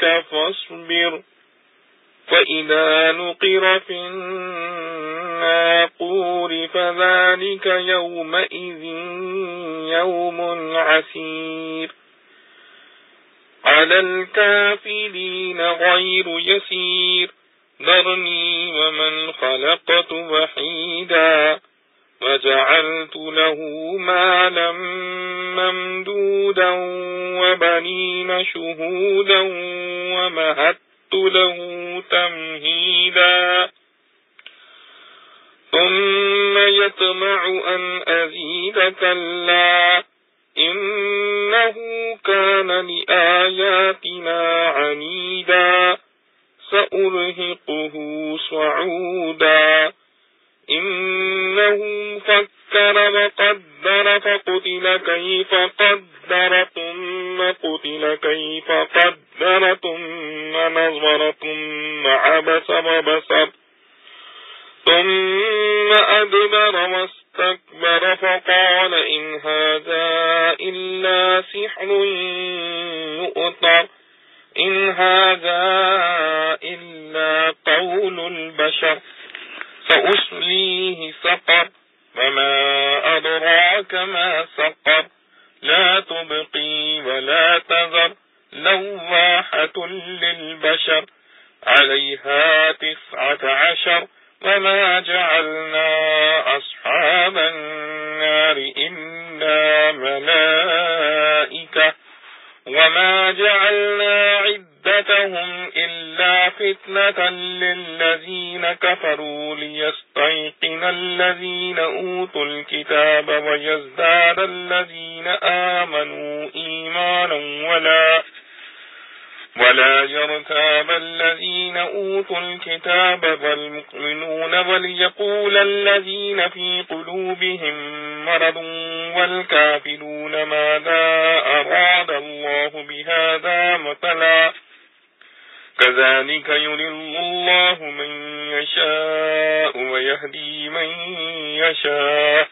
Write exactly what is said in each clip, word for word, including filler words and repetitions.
ربك فاصبر فإذا نقر في الناقور فذلك يومئذ يوم عسير على الكافرين غير يسير ذرني ومن خلقت وحيدا وجعلت له مالا ممدودا وبنين شهودا ومهدت له تمهيدا ثم يطمع أن أزيد كلا إنه كان لآياتنا عنيدا سأرهقه صعودا إنه فكر وقدر فقتل كيف قدر ثم قتل كيف قدر ثم نظر ثم عبس وبصر ثم أدبر واستكبر فقال إن هذا إلا سحر يؤثر إن هذا إلا قول البشر سأصليه سقر وما أدراك ما سقر لا تبقي ولا تذر لواحة للبشر عليها تسعة عشر وما جعلنا أصحاب النار إلا ملائكة وما جعلنا عدتهم إلا فتنة للذين كفروا ليستيقن الذين أوتوا الكتاب ويزداد الذين آمنوا إيمانا ولا ولا يرتاب الذين أوتوا الكتاب والمؤمنون وليقول الذين في قلوبهم مرض والكافرون ماذا أراد الله بهذا مثلا كذلك يضل الله من يشاء ويهدي من يشاء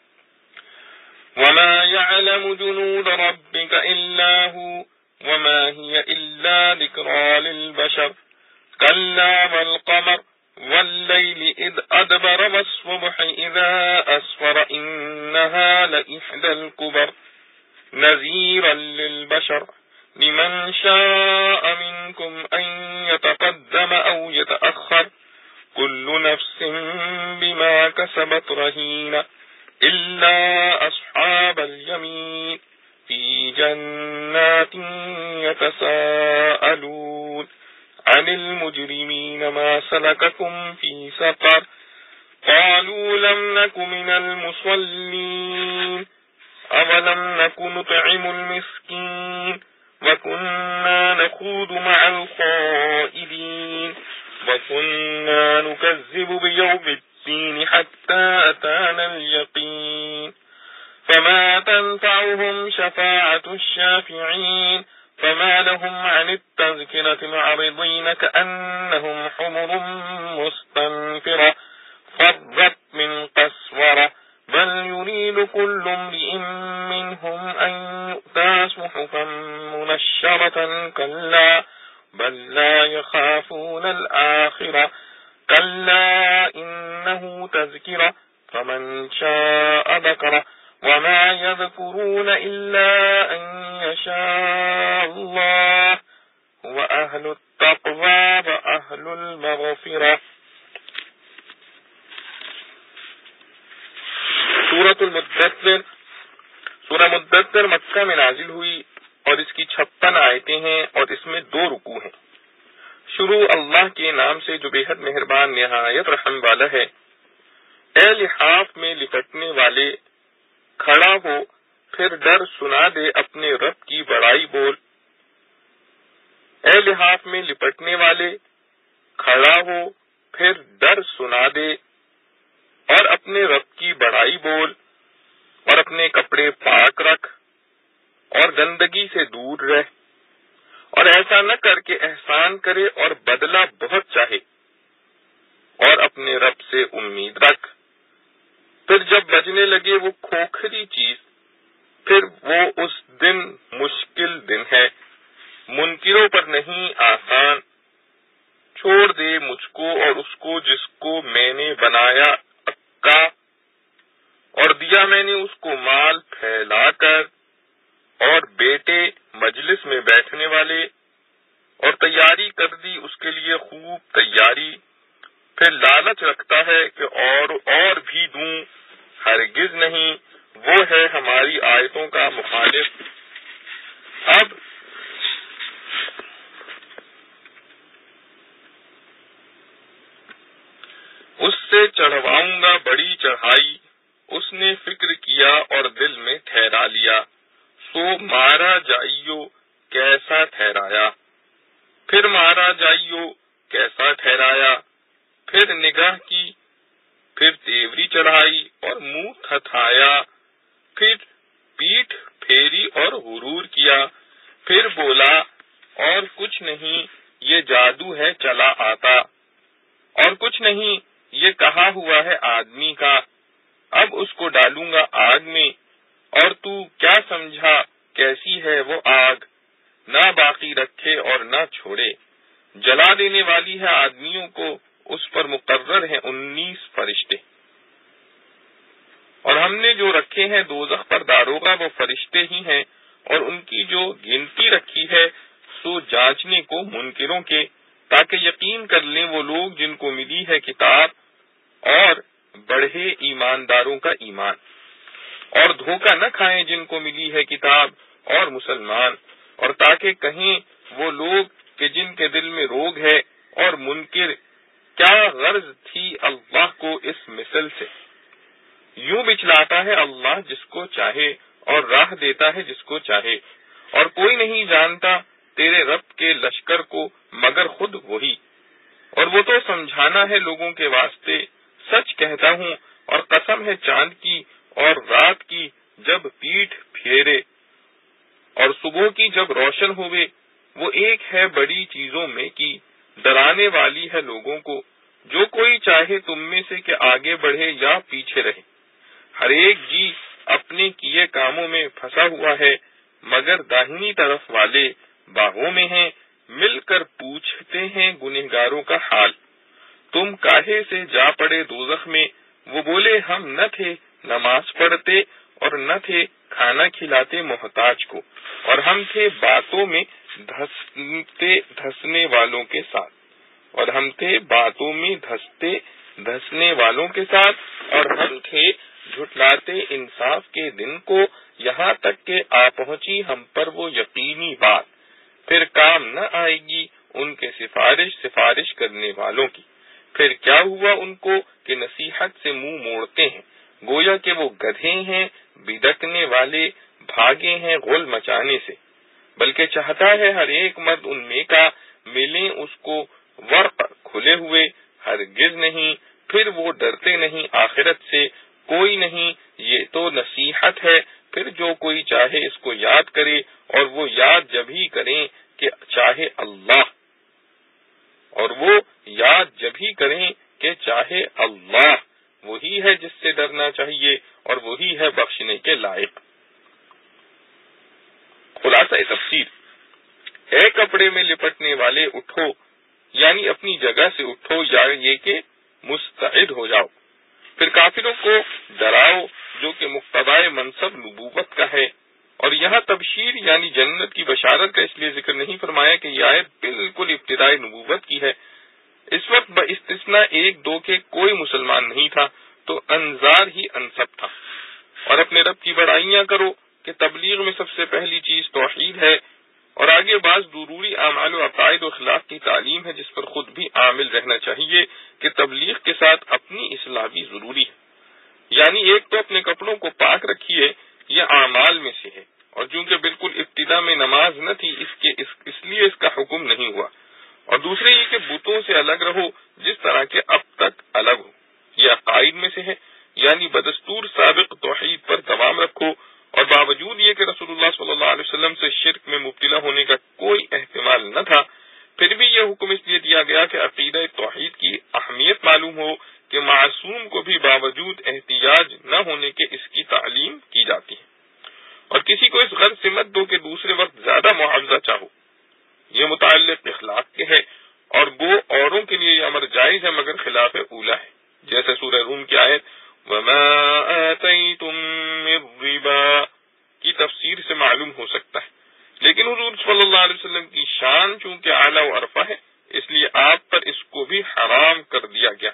وما يعلم جنود ربك إلا هو وما هي إلا ذكرى للبشر كلا والقمر والليل إذ أدبر والصبح إذا أسفر إنها لإحدى الكبر نذيرا للبشر لمن شاء منكم أن يتقدم أو يتأخر كل نفس بما كسبت رهينة إلا أصحاب اليمين في جنات يتساءلون عن المجرمين ما سلككم في سقر قالوا لم نك من المصلين أولم نك نطعم المسكين وكنا نخوض مع الخائضين وكنا نكذب بيوم الدين حتى أتانا اليقين فما تنفعهم شفاعة الشافعين فما لهم عن التذكرة معرضين كأنهم حمر مستنفرة فرت من قسورة بل يريد كل امرئ منهم أن يؤتى صحفا منشرة كلا بل لا يخافون الآخرة كلا إنه تذكرة فمن شاء ذكره وما يذكرون إلا أن يشاء الله هو أهل التقوى وأهل المغفرة. سورة المدثر سورہ مدثر مکہ میں نازل ہوئی اور اس کی چھپن آیتیں ہیں اور اس میں دو رکوع ہیں. شروع اللہ کے نام سے جو بے حد مہربان نہایت رحم والا ہے. اے لحاف میں لپٹنے والے کھڑا ہو پھر ڈر سنا دے اپنے رب کی بڑائی بول. اے لحاف میں لپٹنے والے کھڑا ہو پھر ڈر سنا دے اور اپنے رب کی بڑائی بول اور اپنے کپڑے پاک رکھ اور گندگی سے دور رہ اور ایسا نہ کر کے احسان کرے اور بدلہ بہت چاہے اور اپنے رب سے امید رکھ. پھر جب بجنے لگے وہ کھوکھری چیز پھر وہ اس دن مشکل دن ہے منکروں پر نہیں آسان. چھوڑ دے مجھ کو اور اس کو جس کو میں نے بنایا اکا، اور دیا میں نے اس کو مال پھیلا کر، اور بیٹے مجلس میں بیٹھنے والے، اور تیاری کر دی اس کے لیے خوب تیاری. پھر لالچ رکھتا ہے کہ اور اور بھی دوں، ہرگز نہیں، وہ ہے ہماری آیتوں کا مخالف. اب اس سے چڑھواؤں گا بڑی چڑھائی، اس نے فکر کیا اور دل میں ٹھہرا لیا، سو مارا جائیو کیسا ٹھہرایا. پھر مارا جائیو کیسا ٹھہرایا، پھر نگاہ کی، پھر تیوری چڑھائی اور منہ تھتھایا، پھر پیٹھ پھیری اور غرور کیا، پھر بولا اور کچھ نہیں یہ جادو ہے چلا آتا، اور کچھ نہیں یہ کہا ہوا ہے آدمی کا، اب اس کو ڈالوں گا آگ میں. اور تو کیا سمجھا کیسی ہے وہ آگ، نہ باقی رکھے اور نہ چھوڑے، جلا دینے والی ہے آدمیوں کو، اس پر مقرر ہیں انیس فرشتے. اور ہم نے جو رکھے ہیں دوزخ پر داروغہ وہ فرشتے ہی ہیں، اور ان کی جو گنتی رکھی ہے سو جانچنے کو منکروں کے، تاکہ یقین کر لیں وہ لوگ جن کو ملی ہے کتاب، اور بڑھے ایمانداروں کا ایمان. اور دھوکہ نہ کھائیں جن کو ملی ہے کتاب اور مسلمان، اور تاکہ کہیں وہ لوگ کہ جن کے دل میں روگ ہے اور منکر، کیا غرض تھی اللہ کو اس مثل سے. یوں بچلاتا ہے اللہ جس کو چاہے اور راہ دیتا ہے جس کو چاہے، اور کوئی نہیں جانتا تیرے رب کے لشکر کو مگر خود وہی. اور وہ تو سمجھانا ہے لوگوں کے واسطے، سچ کہتا ہوں اور قسم ہے چاند کی اور رات کی جب پیٹھ پھیرے اور صبح کی جب روشن ہوئے، وہ ایک ہے بڑی چیزوں میں کی، ڈرانے والی ہے لوگوں کو. جو کوئی چاہے تم میں سے کہ آگے بڑھے یا پیچھے رہے، ہر ایک جی اپنے کیے کاموں میں پھنسا ہوا ہے، مگر داہنی طرف والے باغوں میں ہیں، مل کر پوچھتے ہیں گنہگاروں کا حال. تم کاہے سے جا پڑے دوزخ میں، وہ بولے ہم نہ تھے نماز پڑھتے اور نہ تھے کھانا کھلاتے محتاج کو، اور ہم تھے باتوں میں دھستے دھسنے والوں کے ساتھ اور ہم تھے باتوں میں دھستے دھسنے والوں کے ساتھ اور ہم تھے جھٹلاتے انصاف کے دن کو، یہاں تک کہ آ پہنچی ہم پر وہ یقینی بات، پھر کام نہ آئے گی ان کے سفارش سفارش کرنے والوں کی. پھر کیا ہوا ان کو کہ نصیحت سے منہ موڑتے ہیں، گویا کہ وہ گدھے ہیں بدکنے والے، بھاگے ہیں غل مچانے سے. بلکہ چاہتا ہے ہر ایک مرد ان میں کا ملیں اس کو ورق کھلے ہوئے، ہرگز نہیں، پھر وہ ڈرتے نہیں آخرت سے، کوئی نہیں، یہ تو نصیحت ہے. پھر جو کوئی چاہے اس کو یاد کرے، اور وہ یاد جبھی کریں کہ چاہے اللہ، اور وہ یاد جبھی کریں کہ چاہے اللہ، وہی ہے جس سے ڈرنا چاہیے اور وہی ہے بخشنے کے لائق. خلاصہ تفسیر، اے کپڑے میں لپٹنے والے اٹھو، یعنی اپنی جگہ سے اٹھو، یا یہ کہ مستعد ہو جاؤ. پھر کافروں کو ڈراؤ جو کہ مقتضائے منصب نبوت کا ہے. اور یہاں تبشیر یعنی جنت کی بشارت کا اس لیے ذکر نہیں فرمایا کہ یہ آیت بالکل ابتدائی نبوت کی ہے. اس وقت باستثناء ایک دو کے کوئی مسلمان نہیں تھا، تو انذار ہی انصب تھا. اور اپنے رب کی بڑائیاں کرو کہ تبلیغ میں سب سے پہلی چیز توحید ہے، اور آگے بعض ضروری اعمال و عقائد و اخلاق کی تعلیم ہے جس پر خود بھی عامل رہنا چاہیے کہ تبلیغ کے ساتھ اپنی اصلاح بھی ضروری ہے. یعنی ایک تو اپنے کپڑوں کو پاک رکھیے، یہ اعمال میں سے ہے، اور چونکہ بالکل ابتدا میں نماز نہ تھی اس کے اس, اس لیے اس کا حکم نہیں ہوا. اور دوسرے یہ کہ بتوں سے الگ رہو جس طرح کے اب تک الگ ہو، یہ عقائد میں سے ہے، یعنی بدستور سابق توحید پر دوام رکھو. اور باوجود یہ کہ رسول اللہ صلی اللہ علیہ وسلم سے شرک میں مبتلا ہونے کا کوئی احتمال نہ تھا، پھر بھی یہ حکم اس لیے دیا گیا کہ عقیدہ توحید کی اہمیت معلوم ہو کہ معصوم کو بھی باوجود احتیاج نہ ہونے کے اس کی تعلیم کی جاتی ہے. اور کسی کو اس غرض سے مت دو کہ دوسرے وقت زیادہ معاوضہ چاہو، یہ متعلق اخلاق کے ہے، اور وہ اوروں کے لیے یہ امر جائز ہے مگر خلاف اولا ہے، جیسے سورہ روم کی آیت وَمَا آتَيْتُم مِّن رِّبَا کی تفسیر سے معلوم ہو سکتا ہے۔ لیکن حضور صلی اللہ علیہ وسلم کی شان چونکہ اعلیٰ و عرفہ ہے، اس لیے آپ پر اس کو بھی حرام کر دیا گیا۔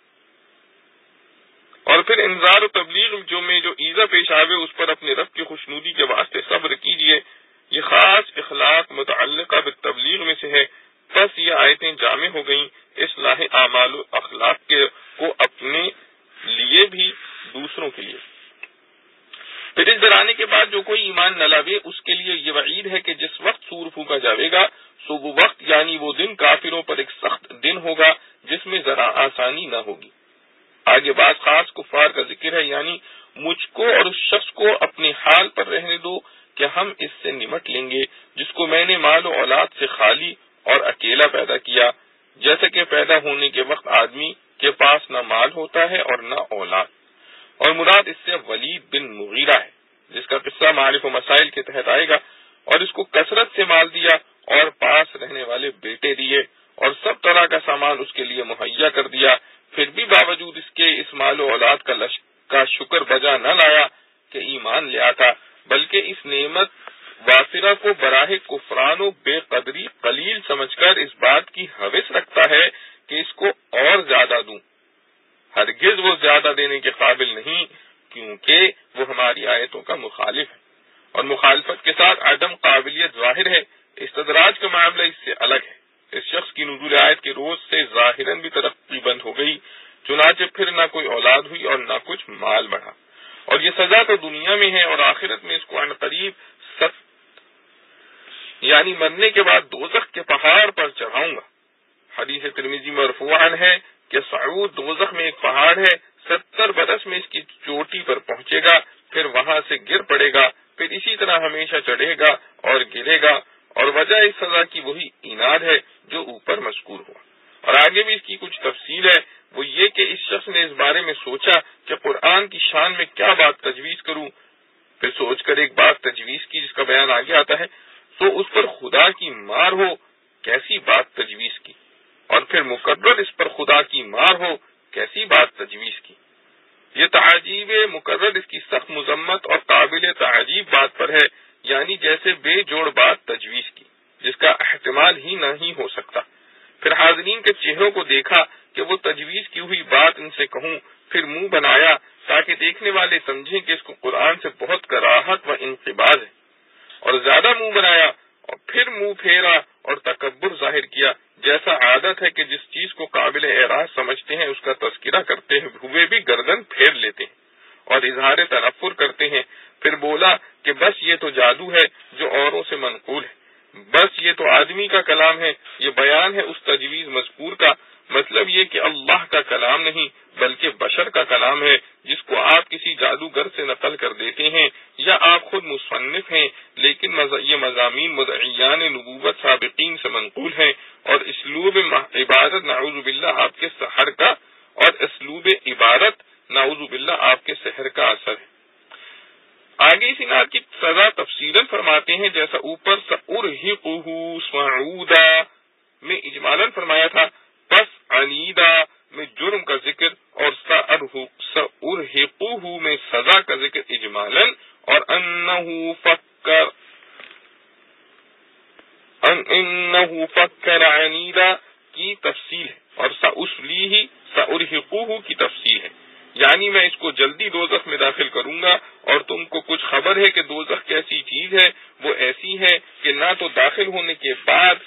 اور پھر انذار و تبلیغ جو میں جو ایذا پیش آوے اس پر اپنے رب کی خوشنودی کے واسطے صبر کیجیے، یہ خاص اخلاق متعلقہ بالتبلیغ میں سے ہے۔ بس یہ آیتیں جامع ہو گئیں اصلاح اعمال و اخلاق کے کو اپنے لیے بھی دوسروں کے لیے۔ پھر اس ڈرانے کے بعد جو کوئی ایمان نہ لاوے اس کے لیے یہ وعید ہے کہ جس وقت سور پھونکا جاوے گا سو وہ وقت یعنی وہ دن کافروں پر ایک سخت دن ہوگا جس میں ذرا آسانی نہ ہوگی۔ آگے بعض خاص کفار کا ذکر ہے، یعنی مجھ کو اور اس شخص کو اپنے حال پر رہنے دو کہ ہم اس سے نمٹ لیں گے جس کو میں نے مال و اولاد سے خالی اور اکیلا پیدا کیا، جیسے کہ پیدا ہونے کے وقت آدمی کے پاس نہ مال ہوتا ہے اور نہ اولاد۔ اور مراد اس سے ولید بن مغیرہ ہے جس کا قصہ معارف و مسائل کے تحت آئے گا، اور اس کو کثرت سے مال دیا اور پاس رہنے والے بیٹے دیے اور سب طرح کا سامان اس کے لیے مہیا کر دیا، پھر بھی باوجود اس کے اس مال و اولاد کا لش کا شکر بجا نہ لایا کہ ایمان لے آتا، بلکہ اس نعمت وافرہ کو براہ کفران و بے قدری قلیل سمجھ کر اس بات کی ہوس رکھتا ہے کہ اس کو اور زیادہ دوں۔ ہرگز وہ زیادہ دینے کے قابل نہیں، کیونکہ وہ ہماری آیتوں کا مخالف ہے، اور مخالفت کے ساتھ عدم قابلیت ظاہر ہے۔ استدراج کا معاملہ اس سے الگ ہے۔ اس شخص کی نزول آیت کے روز سے ظاہراً بھی ترقی بند ہو گئی، چنانچہ پھر نہ کوئی اولاد ہوئی اور نہ کچھ مال بڑھا، اور یہ سزا تو دنیا میں ہے، اور آخرت میں اس کو عن قریب ست یعنی مرنے کے بعد دوزخ کے پہاڑ پر چڑھاؤں گا۔ حدیث ترمذی مرفوعاً ہے کہ صعود دوزخ میں ایک پہاڑ ہے، ستر برس میں اس کی چوٹی پر پہنچے گا، پھر وہاں سے گر پڑے گا، پھر اسی طرح ہمیشہ چڑھے گا اور گرے گا، اور وجہ اس سزا کی وہی عناد ہے جو اوپر مذکور ہوا۔ اور آگے بھی اس کی کچھ تفصیل ہے، وہ یہ کہ اس شخص نے اس بارے میں سوچا کہ قرآن کی شان میں کیا بات تجویز کروں، پھر سوچ کر ایک بات تجویز کی جس کا بیان آگے آتا ہے، تو اس پر خدا کی مار ہو، کیسی بات تجویز کی، اور پھر مقرر اس پر خدا کی مار ہو، کیسی بات تجویز کی۔ یہ تعجیب مقرر اس کی سخت مذمت اور قابل تعجیب بات پر ہے، یعنی جیسے بے جوڑ بات تجویز کی جس کا احتمال ہی نہیں ہو سکتا۔ پھر حاضرین کے چہروں کو دیکھا کہ وہ تجویز کی ہوئی بات ان سے کہوں، پھر منہ بنایا تاکہ دیکھنے والے سمجھیں کہ اس کو قرآن سے بہت کراہت و انقباض ہے، اور زیادہ منہ بنایا اور پھر منہ پھیرا اور تکبر ظاہر کیا، جیسا عادت ہے کہ جس چیز کو قابل اعراض سمجھتے ہیں اس کا تذکرہ کرتے ہوئے بھی گردن پھیر لیتے ہیں اور اظہار تنفر کرتے ہیں۔ پھر بولا کہ بس یہ تو جادو ہے جو اوروں سے منقول ہے، بس یہ تو آدمی کا کلام ہے، یہ بیان ہے اس تجویز مذکور کا، مطلب یہ کہ اللہ کا کلام نہیں بلکہ بشر کا کلام ہے جس کو آپ کسی جادوگر سے نقل کر دیتے ہیں، یا آپ خود مصنف ہیں لیکن یہ مضامین مدعیان نبوت سابقین سے منقول ہیں، اور اسلوب عبادت نعوذ باللہ آپ کے سحر کا اور اسلوب عبادت نعوذ باللہ آپ کے سحر کا اثر ہے۔ آگے اس اناد کی سزا تفصیلاً فرماتے ہیں، جیسا اوپر سأرہقہ صعودا میں اجمالاً فرمایا تھا، پس عنیدا میں جرم کا ذکر اور سأرہقہ میں سزا کا ذکر اجمالاً، اور انہ فکر انہ فکر عنیدا کی تفصیل ہے، اور سأصلیہ سأرہقہ کی تفصیل ہے، یعنی میں اس کو جلدی دوزخ میں داخل کروں گا، اور تم کو کچھ خبر ہے کہ دوزخ کیسی چیز ہے، وہ ایسی ہے کہ نہ تو داخل ہونے کے بعد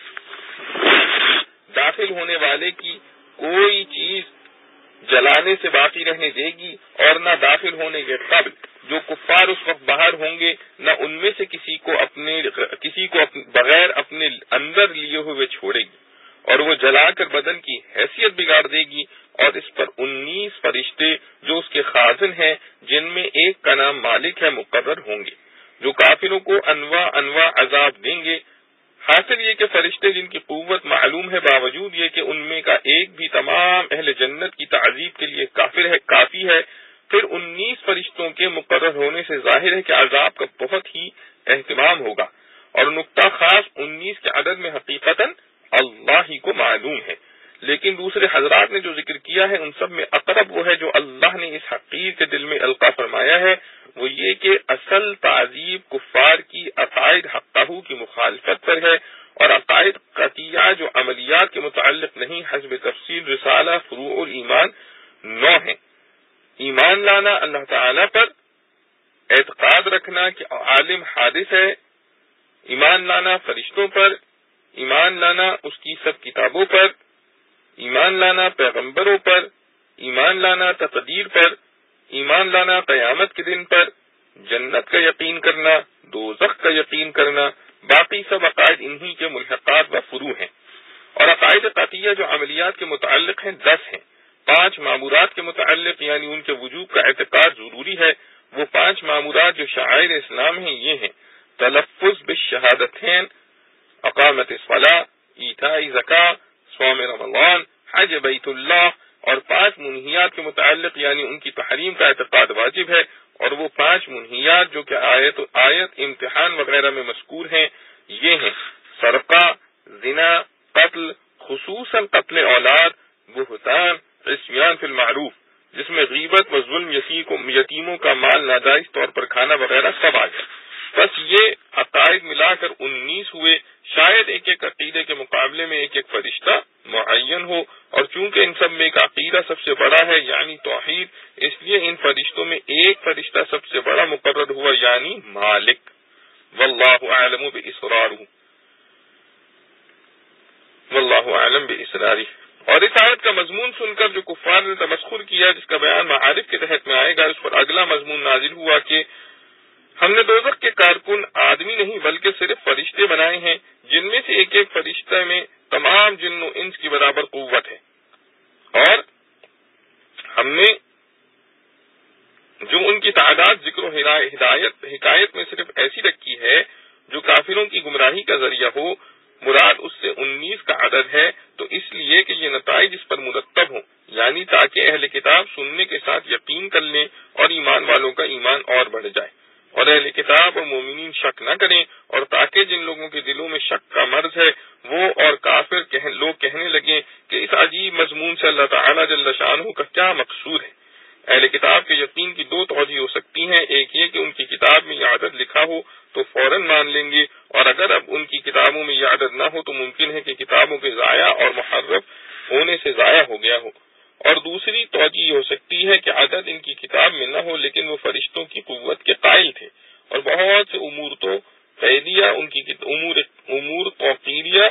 داخل ہونے والے کی کوئی چیز جلانے سے باقی رہنے دے گی، اور نہ داخل ہونے کے قبل جو کفار اس وقت باہر ہوں گے نہ ان میں سے کسی کو اپنے کسی کو بغیر اپنے اندر لیے ہوئے چھوڑے گی، اور وہ جلا کر بدن کی حیثیت بگاڑ دے گی، اور اس پر انیس فرشتے جو اس کے خازن ہیں جن میں ایک کا نام مالک ہے مقرر ہوں گے، جو کافروں کو انواع انواع عذاب دیں گے۔ حاصل یہ کہ فرشتے جن کی قوت معلوم ہے، باوجود یہ کہ ان میں کا ایک بھی تمام اہل جنت کی تعذیب کے لیے کافر ہے کافی ہے، پھر انیس فرشتوں کے مقرر ہونے سے ظاہر ہے کہ عذاب کا بہت ہی اہتمام ہوگا، اور نقطہ خاص انیس کے عدد میں حقیقتاً اللہ ہی کو معلوم ہے، لیکن دوسرے حضرات نے جو ذکر کیا ہے ان سب میں اقرب وہ ہے جو اللہ نے اس حقیق کے دل میں القا فرمایا ہے، وہ یہ کہ اصل تعذیب کفار کی عقائد حقہ کی مخالفت پر ہے، اور عقائد قطعیہ جو عملیات کے متعلق نہیں حسب تفصیل رسالہ فروع الایمان نو ہیں۔ ایمان لانا اللہ تعالی پر، اعتقاد رکھنا کہ عالم حادث ہے، ایمان لانا فرشتوں پر، ایمان لانا اس کی سب کتابوں پر، ایمان لانا پیغمبروں پر، ایمان لانا تقدیر پر، ایمان لانا قیامت کے دن پر، جنت کا یقین کرنا، دوزخ کا یقین کرنا، باقی سب عقائد انہی کے ملحقات و فروع ہیں۔ اور عقائد قطعیہ جو عملیات کے متعلق ہیں دس ہیں۔ پانچ معمورات کے متعلق یعنی ان کے وجوب کا اعتقاد ضروری ہے۔ وہ پانچ معمورات جو شعائر اسلام ہیں یہ ہیں: تلفظ بالشہادتین، اقامت الصلاۃ، ایتاء زکوٰۃ، صوم رمضان، حج بیت اللہ۔ اور پانچ منہیات کے متعلق یعنی ان کی تحریم کا اعتقاد واجب ہے، اور وہ پانچ منہیات جو کہ آیت آیت امتحان وغیرہ میں مذکور ہیں یہ ہیں: سرقہ، زنا، قتل، خصوصاً قتل اولاد، بہتان، عصیان فی المعروف جس میں غیبت و ظلم یتیموں کا مال ناجائز طور پر کھانا وغیرہ سب آ جائے۔ بس یہ عقائد ملا کر انیس ہوئے۔ شاید ایک ایک عقیدے کے مقابلے میں ایک ایک فرشتہ معین ہو، اور چونکہ ان سب میں ایک عقیدہ سب سے بڑا ہے یعنی توحید، اس لیے ان فرشتوں میں ایک فرشتہ سب سے بڑا مقرر ہوا یعنی مالک۔ واللہ اعلم باسرارہ واللہ اعلم باسرارہ۔ اور اس آیت کا مضمون سن کر جو کفار نے تمسخر کیا، جس کا بیان معارف کے تحت میں آئے گا، اس پر اگلا مضمون نازل ہوا کہ ہم نے دوزخ کے کارکن آدمی نہیں بلکہ صرف فرشتے بنائے ہیں، جن میں سے ایک ایک فرشتہ میں تمام جن و انس کی برابر قوت ہے، اور ہم نے جو ان کی تعداد ذکر و ہدایت حکایت میں صرف ایسی رکھی ہے جو کافروں کی گمراہی کا ذریعہ ہو، مراد اس سے انیس کا عدد ہے، تو اس لیے کہ یہ نتائج اس پر مرتب ہوں، یعنی تاکہ اہل کتاب سننے کے ساتھ یقین کر لیں اور ایمان والوں کا ایمان اور بڑھ جائے، اور اہل کتاب اور مومنین شک نہ کریں، اور تاکہ جن لوگوں کے دلوں میں شک کا مرض ہے وہ اور کافر کہ لوگ کہنے لگیں کہ اس عجیب مضمون سے اللہ تعالیٰ جل شانہ کا کیا مقصود ہے۔ اہل کتاب کے یقین کی دو توجہ ہو سکتی ہیں، ایک یہ کہ ان کی کتاب میں یہ عدد لکھا ہو تو فوراً مان لیں گے، اور اگر اب ان کی کتابوں میں یہ عدد نہ ہو تو ممکن ہے کہ کتابوں کے ضائع اور محرف ہونے سے ضائع ہو گیا ہو۔ اور دوسری توجہ یہ ہو سکتی ہے کہ عدد ان کی کتاب میں نہ ہو لیکن وہ فرشتوں کی قوت کے قائل تھے، اور بہت سے امور تو قیدیہ ان کی امور امور توقیریہ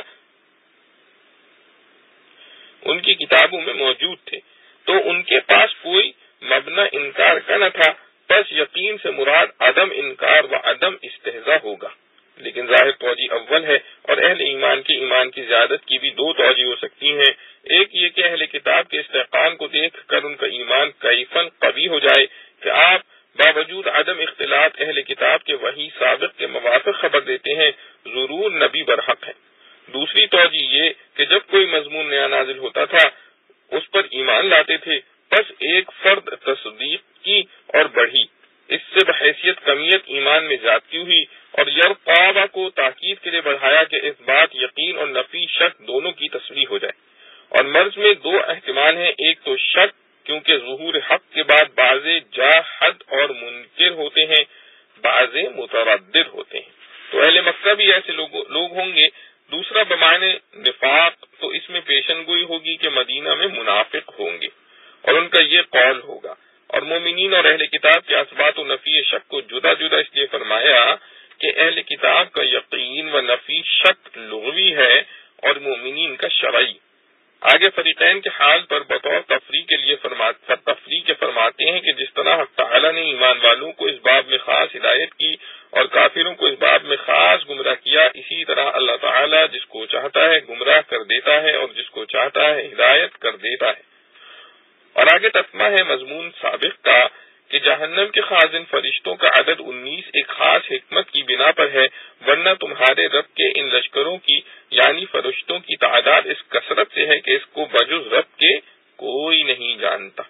ان کی کتابوں میں موجود تھے، تو ان کے پاس کوئی مبنی انکار کا نہ تھا، بس یقین سے مراد عدم انکار و عدم استہزاء ہوگا۔ لیکن ظاہر توجہ اول ہے، اور اہل ایمان کے ایمان کی زیادت کی بھی دو توجہ ہو سکتی ہیں۔ ایک یہ کہ اہل کتاب کے استحقام کو دیکھ کر ان کا ایمان کیفاً قوی ہو جائے کہ آپ باوجود عدم اختلاط اہل کتاب کے وحی سابق کے موافق خبر دیتے ہیں، ضرور نبی برحق ہے۔ دوسری توجہ یہ کہ جب کوئی مضمون نیا نازل ہوتا تھا اس پر ایمان لاتے تھے، بس ایک فرد تصدیق کی اور بڑھی، اس سے بحیثیت کمیت ایمان میں زیادتی ہوئی، اور یرقابہ کو تاکید کے لیے بڑھایا کہ اس بات یقین اور نفی شک دونوں کی تصریح ہو جائے۔ اور مرض میں دو احتمال ہیں، ایک تو شک کیونکہ ظہور حق کے بعد بعض جاحد اور منکر ہوتے ہیں، بعض متردد ہوتے ہیں، تو اہل مکہ بھی ایسے لوگ, لوگ ہوں گے۔ دوسرا بمعنی نفاق، تو اس میں پیشن گوئی ہوگی کہ مدینہ میں منافق ہوں گے، اور ان کا یہ قول ہوگا۔ اور مومنین اور اہل کتاب کے اثبات و نفی شک کو جدا جدا اس لیے فرمایا کہ اہل کتاب کا یقین و نفی شک لغوی ہے اور مومنین کا شرعی۔ آگے فریقین کے حال پر بطور تفریح کے لیے فرماتے تفریح کے فرماتے ہیں کہ جس طرح حق تعالیٰ نے ایمان والوں کو اس باب میں خاص ہدایت کی اور کافروں کو اس باب میں خاص گمراہ کیا، اسی طرح اللہ تعالیٰ جس کو چاہتا ہے گمراہ کر دیتا ہے اور جس کو چاہتا ہے ہدایت کر دیتا ہے۔ اور آگے تسمہ ہے مضمون سابق کا کہ جہنم کے خازن فرشتوں کا عدد انیس ایک خاص حکمت کی بنا پر ہے، ورنہ تمہارے رب کے ان لشکروں کی یعنی فرشتوں کی تعداد اس کثرت سے ہے کہ اس کو بجز رب کے کوئی نہیں جانتا۔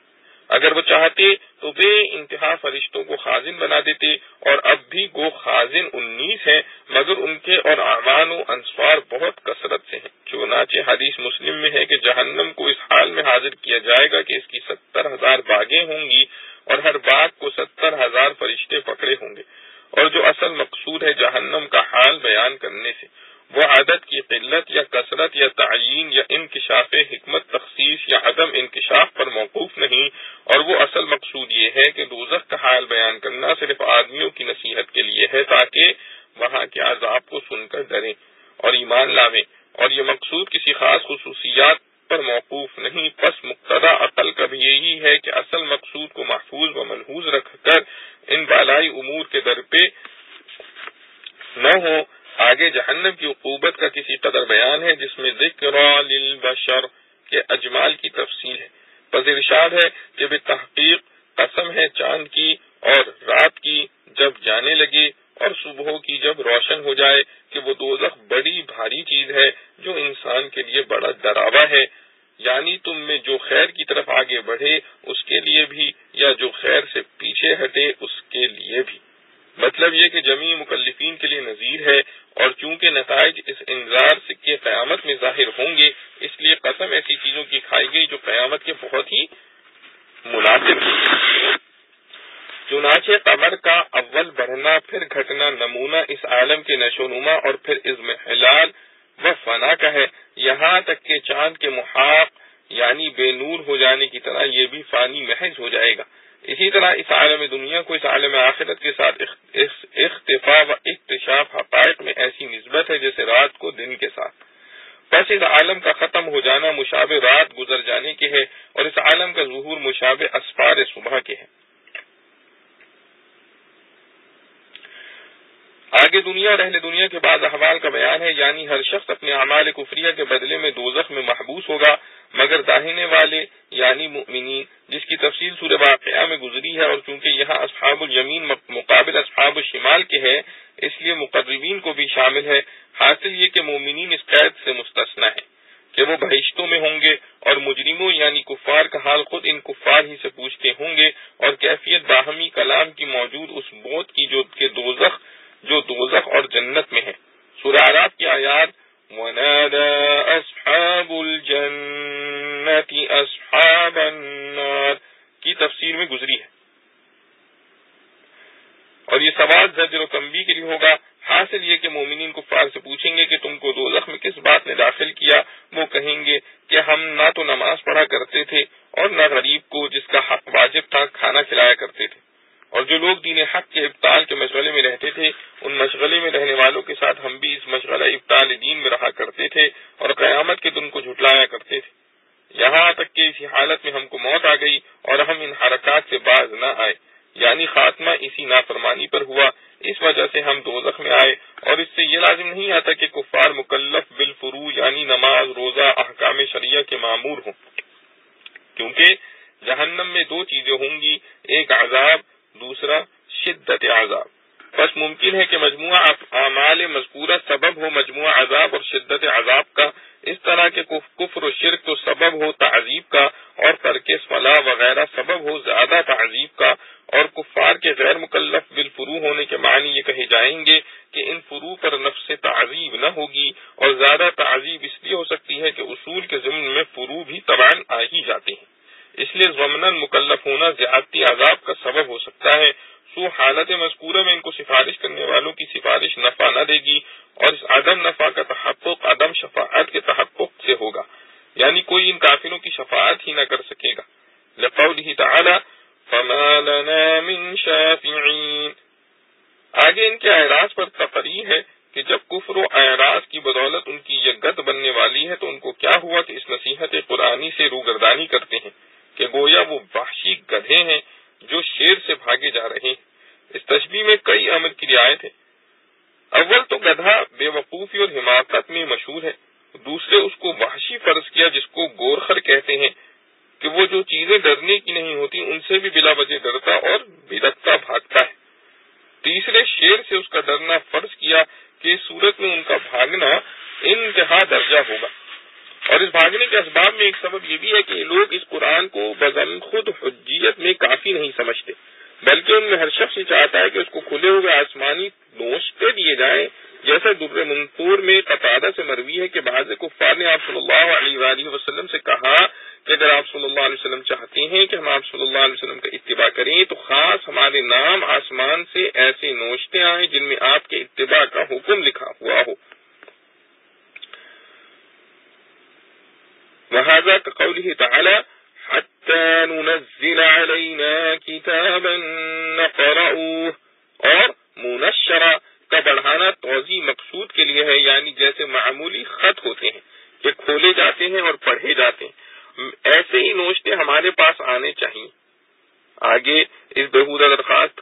اگر وہ چاہتے تو بے انتہا فرشتوں کو خازن بنا دیتے، اور اب بھی گو خازن انیس ہیں، مگر ان کے اور اعوان و انصار بہت کثرت سے ہیں۔ چنانچہ حدیث مسلم میں ہے کہ جہنم کو اس حال میں حاضر کیا جائے گا کہ اس کی ستر ہزار باغیں ہوں گی، اور ہر باغ کو ستر ہزار فرشتے پکڑے ہوں گے۔ اور جو اصل مقصود ہے جہنم کا حال بیان کرنے سے، وہ عدد کی قلت یا کثرت یا تعیین یا انکشاف حکمت تخصیص یا عدم انکشاف پر موقوف نہیں، اور وہ اصل مقصود یہ ہے کہ دوزخ کا حال بیان کرنا صرف آدمیوں کی نصیحت کے لیے ہے تاکہ وہاں کے عذاب کو سن کر ڈریں اور ایمان لاویں، اور یہ مقصود کسی خاص خصوصیات پر موقوف نہیں۔ پس مقتضا عقل کا بھی یہی ہے کہ اصل مقصود کو محفوظ و منحوظ رکھ کر ان بالائی امور کے در پہ نہ ہو۔ آگے جہنم کی عقوبت کا کسی قدر بیان ہے جس میں ذکر للبشر کے اجمال کی تفصیل ہے۔ پس ارشاد ہے کہ بالتحقیق قسم ہے چاند کی اور رات کی جب جانے لگے اور صبح کی جب روشن ہو جائے کہ وہ دوزخ بڑی بھاری چیز ہے جو انسان کے لیے بڑا ڈراوا ہے، یعنی تم میں جو خیر کی طرف آگے بڑھے اس کے لیے بھی، یا جو خیر سے پیچھے ہٹے اس کے لیے بھی۔ مطلب یہ کہ جمیع مکلفین کے لیے نذیر ہے، اور چونکہ نتائج اس انذار سے کے قیامت میں ظاہر ہوں گے، اس لیے قسم ایسی چیزوں کی کھائی گئی جو قیامت کے بہت ہی مناسب ہے۔ چنانچہ قمر کا اول بڑھنا پھر گھٹنا نمونہ اس عالم کے نشو و نما اور پھر اضمحلال و فنا کا ہے، یہاں تک کہ چاند کے محاق یعنی بے نور ہو جانے کی طرح یہ بھی فانی محض ہو جائے گا۔ اسی طرح اس عالم دنیا کو اس عالم آخرت کے ساتھ اختفا و اکتشاف حقائق میں ایسی نسبت ہے جیسے رات کو دن کے ساتھ۔ پس اس عالم کا ختم ہو جانا مشابہ رات گزر جانے کے ہے، اور اس عالم کا ظہور مشابہ اسفار صبح کے ہے۔ آگے دنیا اور اہل دنیا کے بعض احوال کا بیان ہے، یعنی ہر شخص اپنے اعمال کفریہ کے بدلے میں دوزخ میں محبوس ہوگا، مگر داہنے والے یعنی مؤمنین، جس کی تفصیل سورہ واقعہ میں گزری ہے، اور چونکہ یہاں اصحاب الیمین مقابل اصحاب الشمال کے ہے اس لیے مقربین کو بھی شامل ہے۔ حاصل یہ کہ مومنین اس قید سے مستثنی ہے کہ وہ بہشتوں میں ہوں گے، اور مجرموں یعنی کفار کا حال خود ان کفار ہی سے پوچھتے ہوں گے، اور کیفیت باہمی کلام کی موجود اس موت کی جو کہ دوزخ جو دوزخ اور جنت میں ہے۔ سورہ اعراف کی آیات وَنَادَى أَصْحَابُ الْجَنَّةِ أَصْحَابَ النَّارِ کی تفسیر میں گزری ہے، اور یہ سوال زجر و تنبیہ کے لیے ہوگا۔ حاصل یہ کہ مومنین کفار سے پوچھیں گے کہ تم کو دوزخ میں کس بات نے داخل کیا، وہ کہیں گے کہ ہم نہ تو نماز پڑھا کرتے تھے اور نہ غریب کو جس کا حق واجب تھا کھانا کھلایا کرتے تھے، اور جو لوگ دین حق کے ابطال کے مشغلے میں رہتے تھے ان مشغلے میں رہنے والوں کے ساتھ ہم بھی اس مشغلہ ابطال دین میں رہا کرتے تھے اور قیامت کے دن کو جھٹلایا کرتے تھے، یہاں تک کہ اسی حالت میں ہم کو موت آ گئی اور ہم ان حرکات سے باز نہ آئے، یعنی خاتمہ اسی نافرمانی پر ہوا، اس وجہ سے ہم دوزخ میں آئے۔ اور اس سے یہ لازم نہیں آتا کہ کفار مکلف بالفروع یعنی نماز روزہ احکام شریعہ کے مامور ہوں، کیونکہ جہنم میں دو چیزیں ہوں گی، ایک عذاب، دوسرا شدت عذاب۔ بس ممکن ہے کہ مجموعہ اعمال مذکورہ سبب ہو مجموعہ عذاب اور شدت عذاب کا، اس طرح کے کفر و شرک تو سبب ہو تعذیب کا، اور ترک صلاح وغیرہ سبب ہو زیادہ تعذیب کا، اور کفار کے غیر مکلف بالفروع ہونے کے معنی یہ کہے جائیں گے کہ ان فروع پر نفس تعذیب نہ ہوگی، اور زیادہ تعذیب اس لیے ہو سکتی ہے کہ اصول کے ضمن میں فروع بھی طبعاً آ ہی جاتے ہیں، اس لیے ضمناً مکلف ہونا زیادتی عذاب کا سبب ہو سکتا ہے۔ سو حالت مذکورہ میں ان کو سفارش کرنے والوں کی سفارش نفع نہ دے گی، اور اس عدم نفع کا تحقق عدم شفاعت کے تحقق سے ہوگا، یعنی کوئی ان کافروں کی شفاعت ہی نہ کر سکے گا۔ لقولہ تعالی فما لنا من شافعین۔ آگے ان کے اعراض پر تقریر ہے کہ جب کفر و اعراض کی بدولت ان کی یکگت بننے والی ہے تو ان کو کیا ہوا کہ اس نصیحت قرآنی سے روگردانی کرتے ہیں کہ گویا وہ وحشی گدھے ہیں جو شیر سے بھاگے جا رہے ہیں۔ اس تشبیہ میں کئی امر کی رعایت ہے۔ اول تو گدھا بے وقوفی اور حماقت میں مشہور ہے، دوسرے اس کو وحشی فرض کیا جس کو گورخر کہتے ہیں کہ وہ جو چیزیں ڈرنے کی نہیں ہوتی ان سے بھی بلا وجہ ڈرتا اور بھٹکتا بھاگتا ہے۔ تیسرے شیر سے اس کا ڈرنا فرض کیا کہ اس صورت میں ان کا بھاگنا انتہا درجہ ہوگا، اور اس بھاگنے کے اسباب میں ایک سبب یہ بھی ہے کہ یہ لوگ اس قرآن کو بذات خود حجیت میں کافی نہیں سمجھتے، بلکہ ان میں ہر شخص یہ چاہتا ہے کہ اس کو کھلے ہوئے آسمانی نوشتے دیے جائیں، جیسا در منصور میں قتادہ سے مروی ہے کہ بعض کفار نے آپ صلی اللہ علیہ وآلہ وسلم سے کہا کہ اگر آپ صلی اللہ علیہ وسلم چاہتے ہیں کہ ہم آپ صلی اللہ علیہ وسلم کا اتباع کریں تو خاص ہمارے نام آسمان سے ایسے نوشتے آئیں جن میں آپ کے اتباع کا حکم لکھا ہوا ہو۔ وهذا كقوله تعالى حتى ننزل علينا كتابا نقرأه، اور منشرہ کا بڑھانا توضیح مقصود کے لیے ہے، یعنی جیسے معمولی خط ہوتے ہیں کہ کھولے جاتے ہیں اور پڑھے جاتے ہیں، ایسے ہی نوشتے ہمارے پاس آنے چاہیے۔ آگے اس بےہودہ درخواست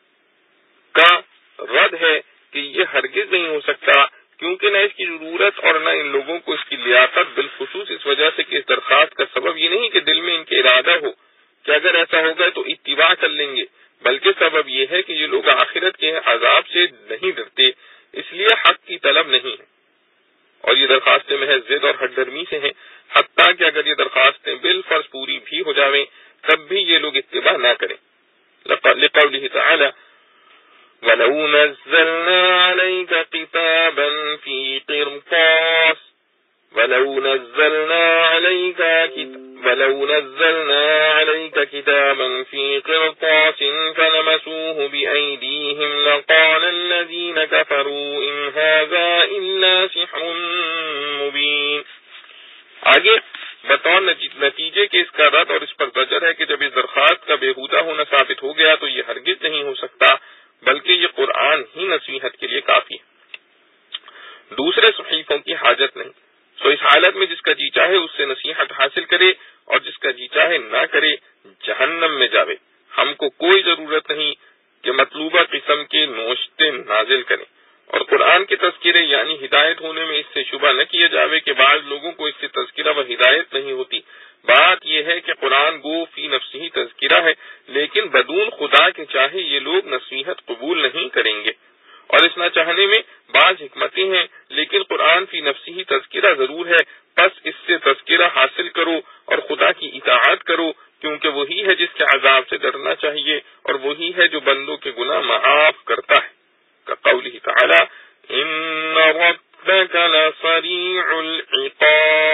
کا رد ہے کہ یہ ہرگز نہیں ہو سکتا، کیونکہ نہ اس کی ضرورت اور نہ ان لوگوں کو اس کی لیاقت، بالخصوص اس وجہ سے کہ اس درخواست کا سبب یہ نہیں کہ دل میں ان کے ارادہ ہو کہ اگر ایسا ہوگا تو اتباع کر لیں گے، بلکہ سبب یہ ہے کہ یہ لوگ آخرت کے عذاب سے نہیں ڈرتے، اس لیے حق کی طلب نہیں ہے، اور یہ درخواستیں محض ضد اور ہٹ درمی سے ہیں، حتیٰ کہ اگر یہ درخواستیں بالفرض پوری بھی ہو جاویں تب بھی یہ لوگ اتباع نہ کریں۔ لقوله تعالی وَلَوْ نَزَّلْنَا عَلَيْكَ كِتَابًا فِي قِرْطَاسٍ وَلَوْ نَزَّلْنَا عَلَيْكَ وَلَوْ نَزَّلْنَا عَلَيْكَ كِتَابًا فِي قِرْطَاسٍ فَلَمَسُوهُ بِأَيْدِيهِمْ لَقَالَ الَّذِينَ كَفَرُوا إِنْ هَذَا إِلَّا سِحْرٌ مُبِينٌ۔ آگے بطور نتیجے کے اس کا رد اور اس پر زجر ہے کہ جب اس درخواست کا بےہودہ ہونا ثابت ہو گیا تو یہ ہرگز نہیں ہو سکتا، بلکہ یہ قرآن ہی نصیحت کے لیے کافی ہے، دوسرے صحیفوں کی حاجت نہیں۔ سو اس حالت میں جس کا جی چاہے اس سے نصیحت حاصل کرے اور جس کا جی چاہے نہ کرے جہنم میں جاوے۔ ہم کو کوئی ضرورت نہیں کہ مطلوبہ قسم کے نوشتے نازل کریں، اور قرآن کے تذکرے یعنی ہدایت ہونے میں اس سے شبہ نہ کیا جاوے کہ بعض لوگوں کو اس سے تذکرہ و ہدایت نہیں ہوتی۔ بات یہ ہے کہ قرآن گو فی نفسہ ہی تذکرہ ہے، لیکن بدون خدا کے چاہے یہ لوگ نصیحت قبول نہیں کریں گے، اور اس نہ چاہنے میں بعض حکمتیں ہیں، لیکن قرآن فی نفسہ ہی تذکرہ ضرور ہے، پس اس سے تذکرہ حاصل کرو اور خدا کی اطاعت کرو، کیونکہ وہی ہے جس کے عذاب سے ڈرنا چاہیے اور وہی ہے جو بندوں کے گناہ معاف کرتا ہے۔ قوله تعالی ان ربک لسریع العقاب